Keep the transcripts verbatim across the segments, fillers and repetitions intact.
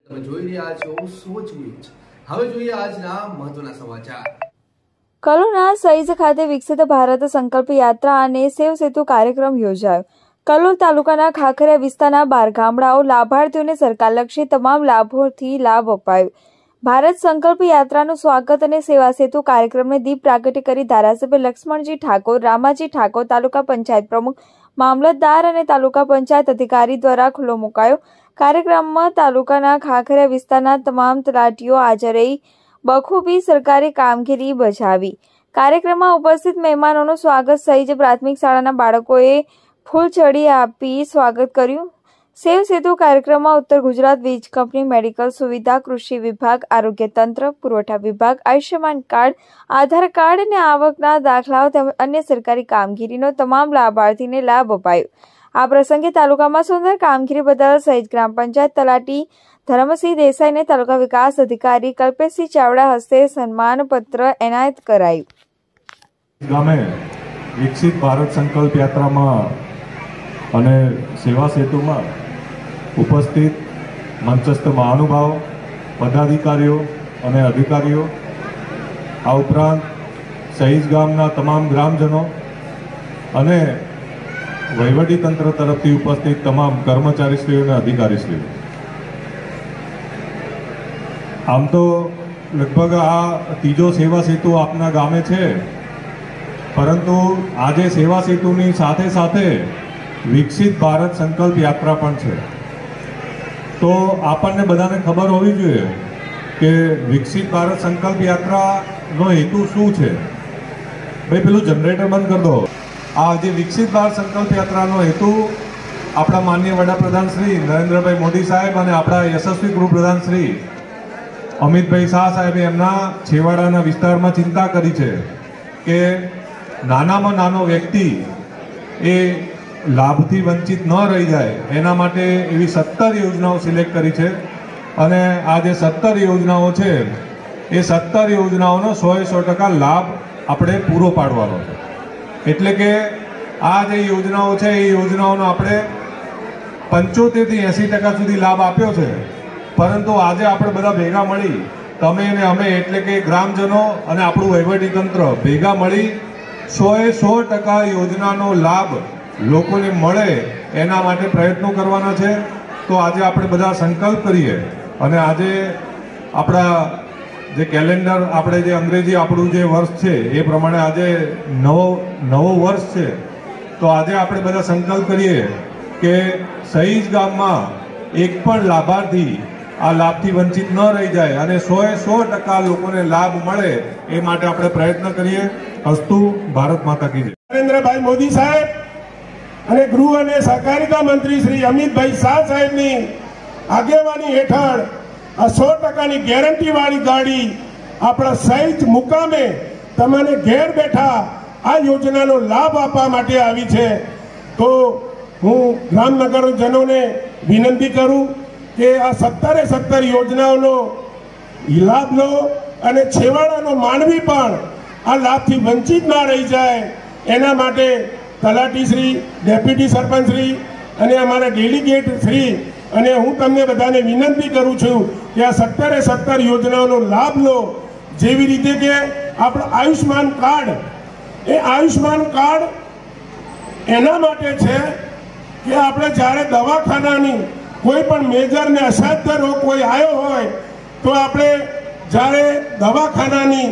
તમે જોઈ રહ્યા છો સોચ ન્યૂઝ। હવે જોઈએ આજના મહત્વના સમાચાર। કલોલના સઈજ ખાતે વિકસિત ભારત સંકલ્પ યાત્રા અને સેવ સેતુ કાર્યક્રમ યોજાયો। કલોલ તાલુકાના ખાખરિયા વિસ્તારના બાર ગામડાઓ લાભાર્થીઓને સરકારલક્ષી તમામ લાભોથી લાભ અપાયો। ભારત સંકલ્પ યાત્રાનું સ્વાગત અને સેવા સેતુ કાર્યક્રમને દીપ પ્રાગટ્ય કરી ધારાસભ્ય લક્ષ્મણજી ઠાકોર, રામાજી ઠાકોર, તાલુકા પંચાયત પ્રમુખ, મામલતદાર અને તાલુકા પંચાયત અધિકારી દ્વારા ખુલ્લો મુકાયો। કાર્યક્રમમાં તાલુકાના ખાખરિયા વિસ્તારના તમામ તલાટીઓ હાજર રહી બખૂબી સરકારી કામગીરી બજાવી। કાર્યક્રમમાં ઉપસ્થિત મહેમાનોનું સ્વાગત સઈજ પ્રાથમિક શાળાના બાળકોએ ફૂલછડી આપી સ્વાગત કર્યું। સેવ સેતુ કાર્યક્રમમાં ઉત્તર ગુજરાત વીજ કંપની, મેડિકલ સુવિધા, કૃષિ વિભાગ, આરોગ્ય તંત્ર, પુરવઠા વિભાગ, આયુષ્યમાન કાર્ડ, આધાર કાર્ડ અને આવકના દાખલાઓ તેમજ અન્ય સરકારી કામગીરીનો તમામ લાભાર્થીને લાભ અપાયો। આ પ્રસંગે તાલુકામાં સુંદર કામગીરી બદલ સઈજ ગ્રામ પંચાયત તલાટી ધર્મસિંહ દેસાઈને તાલુકા વિકાસ અધિકારી કલ્પેશસિંહ ચાવડા હસ્તે સન્માન પત્ર એનાયત કરાયું। ગામે વિકસિત ભારત સંકલ્પ યાત્રામાં અને સેવા સેતુમાં ઉપસ્થિત મંચસ્થ મહાનુભાવ, પદાધિકારીઓ અને અધિકારીઓ, આ ઉપરાંત સઈજ ગામના તમામ ગ્રામજનો અને વહીવટી તંત્ર તરફથી ઉપસ્થિત તમામ કર્મચારીશ્રીઓ અને અધિકારીશ્રીઓ, આમ તો લગભગ આ ત્રીજો સેવા સેતુ આપના ગામે છે, પરંતુ આજે સેવા સેતુની સાથે સાથે વિકસિત ભારત સંકલ્પ યાત્રા પણ છે। તો આપણને બધાને ખબર હોવી જોઈએ કે વિકસિત ભારત સંકલ્પ યાત્રાનો હેતુ શું છે। ભાઈ પેલું જનરેટર બંધ કરી દો। આ જે વિકસિત ભારત સંકલ્પ યાત્રાનો હેતુ આપણા માનનીય વડાપ્રધાન શ્રી નરેન્દ્રભાઈ મોદી સાહેબ અને આપણા યશસ્વી ગૃહપ્રધાન શ્રી અમિતભાઈ શાહ સાહેબે એમના છેવાડાના વિસ્તારમાં ચિંતા કરી છે કે નાનામાં નાનો વ્યક્તિ એ લાભથી વંચિત ન રહી જાય, એના માટે એવી સત્તર યોજનાઓ સિલેક્ટ કરી છે અને આ જે સત્તર યોજનાઓ છે એ સત્તર યોજનાઓનો સો એ સો ટકા લાભ આપણે પૂરો પાડવાનો છે। એટલે કે આ જે યોજનાઓ છે એ યોજનાઓનો આપણે પંચોતેરથી એંસી ટકા સુધી લાભ આપ્યો છે, પરંતુ આજે આપણે બધા ભેગા મળી, તમે ને અમે એટલે કે ગ્રામજનો અને આપણું વહીવટી તંત્ર ભેગા મળી સો એ સો ટકા યોજનાનો લાભ લોકોને મળે એના માટે પ્રયત્નો કરવાના છે। તો આજે આપણે બધા સંકલ્પ કરીએ અને આજે આપણા જે કેલેન્ડર, આપણે જે અંગ્રેજી આપણું જે વર્ષ છે એ પ્રમાણે આજે નવો નવો વર્ષ છે, તો આજે આપણે બધા સંકલ્પ કરીએ કે સઈજ ગામમાં એક પણ લાભાર્થી આ લાભથી વંચિત ન રહી જાય અને સો એ સો ટકા લોકોને લાભ મળે એ માટે આપણે પ્રયત્ન કરીએ। અસ્તુ ભારત માતા કી જય। નરેન્દ્રભાઈ મોદી સાહેબ અને ગૃહ અને સહકારિતા મંત્રી શ્રી અમિતભાઈ શાહ સાહેબની આગેવાની હેઠળ આ સો ટકાની ગેરંટી વાળી ગાડી આપણા સઈજ મુકામે તમને ઘેર બેઠા આ યોજનાનો લાભ આપવા માટે આવી છે। તો હું ગ્રામનગરજનોને વિનંતી કરું કે આ સત્તરે સત્તર યોજનાઓનો લાભ લો અને છેવાડાનો માનવી પણ આ લાભથી વંચિત ના રહી જાય એના માટે તલાટી શ્રી, ડેપ્યુટી સરપંચ શ્રી અને અમારા ડેલિગેટ શ્રી અને હું તમને બધાને વિનંતી કરું છું કે આ સત્તરે સત્તર યોજનાઓનો લાભ લો। જેવી રીતે કે આપણું આયુષ્માન કાર્ડ, એ આયુષ્માન કાર્ડ એના માટે છે કે આપણે જ્યારે દવાખાનાની કોઈ પણ મેજર ને અસાધ્ય રોગ કોઈ આવ્યો હોય તો આપણે જ્યારે દવાખાનાની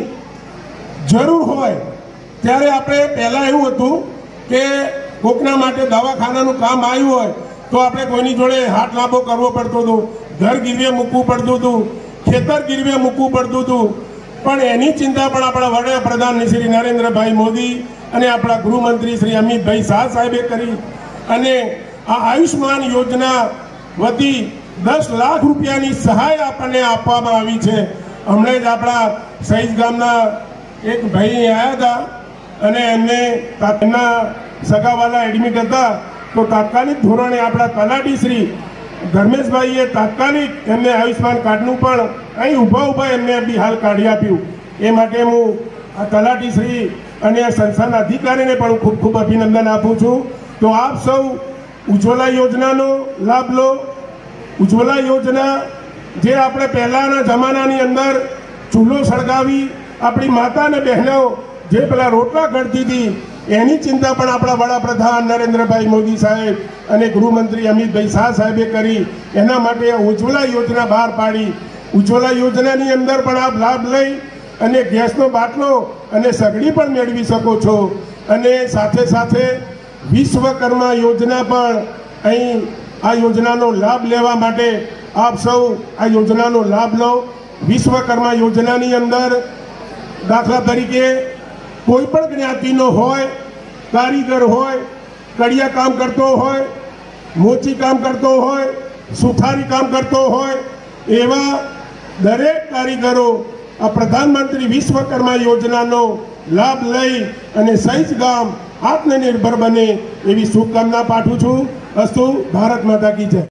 જરૂર હોય ત્યારે આપણે પહેલાં એવું હતું કે કોકના માટે દવાખાનાનું કામ આવ્યું હોય તો આપણે કોઈની જોડે હાથ લાંબો કરવો પડતો હતો, ઘર ગીરવે મૂકવું પડતું હતું, ખેતર ગીરવે મૂકવું પડતું હતું, પણ એની ચિંતા પણ આપણા વડાપ્રધાન શ્રી નરેન્દ્રભાઈ મોદી અને આપણા ગૃહમંત્રી શ્રી અમિતભાઈ શાહ સાહેબે કરી અને આ આયુષ્માન યોજના વતી દસ લાખ રૂપિયાની સહાય આપણને આપવામાં આવી છે। હમણાં જ આપણા સઈજ ગામના એક ભાઈ આવ્યા હતા અને એમને એમના સગાવાલા એડમિટ હતા, તો તાત્કાલિક ધોરણે આપણા તલાટી શ્રી ધર્મેશભાઈએ તાત્કાલિક એમને આયુષ્માન કાર્ડનું પણ અહીં ઊભા ઊભા એમને બી હાલ કાઢી આપ્યું। એ માટે હું આ તલાટી શ્રી અને આ સંસ્થાના અધિકારીને પણ ખૂબ ખૂબ અભિનંદન આપું છું। તો આપ સૌ ઉજ્જવલા યોજનાનો લાભ લો। ઉજ્જવલા યોજના જે આપણે પહેલાના જમાનાની અંદર ચૂલો સળગાવી આપણી માતા અને બહેનો જે પેલા રોટલા કરતી હતી એની ચિંતા પણ આપણા વડાપ્રધાન નરેન્દ્રભાઈ મોદી સાહેબ અને ગૃહમંત્રી અમિતભાઈ શાહ સાહેબે કરી. એના માટે ઉજ્જવલા યોજના બહાર પાડી. ઉજ્જવલા યોજનાની અંદર પણ આપ લાભ લઈ અને ગેસનો બાટલો અને સગડી પણ મેળવી શકો છો. અને સાથે સાથે વિશ્વકર્મા યોજના પણ અહીં આ યોજનાનો લાભ લેવા માટે આપ સૌ આ યોજનાનો લાભ લો. વિશ્વકર્મા યોજનાની અંદર દાખલા તરીકે કોઈ પણ જ્ઞાતિનો હોય, કારીગર હોય, કડિયા કામ કરતો હોય, મોચી કામ કરતો હોય, સુથારી કામ કરતો હોય, એવા દરેક કારીગરો આ પ્રધાનમંત્રી વિશ્વકર્મા યોજનાનો લાભ લઈ અને સહીજ ગામ આત્મનિર્ભર બને એવી શુભકામના પાઠવું છું. અસ્તુ. ભારત માતા કી જય.